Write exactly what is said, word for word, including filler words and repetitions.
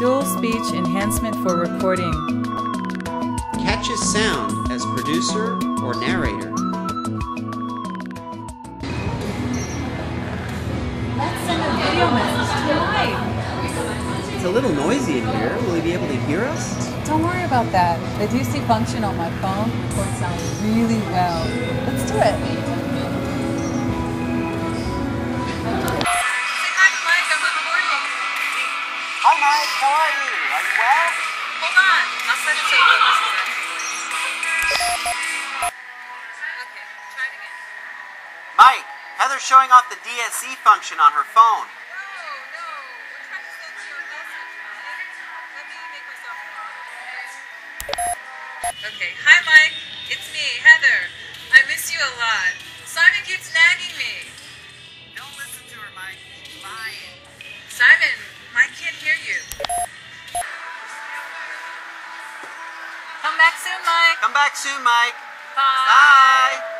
dual speech enhancement for recording. Catches sound as producer or narrator. Let's send a video message to Mike. It's a little noisy in here. Will he be able to hear us? Don't worry about that. The D S E function on my phone records sound really well. Let's do it. Say hi to Mike. I'm recording. Hi Mike, how are you? Are you well? Hold on. I'll send it to you. Okay, try it again. Mike, Heather's showing off the D S E function on her phone. Okay, hi Mike, it's me, Heather. I miss you a lot. Simon keeps nagging me. Don't listen to her, Mike. She's lying. Simon, Mike can't hear you. Come back soon, Mike. Come back soon, Mike. Bye. Bye.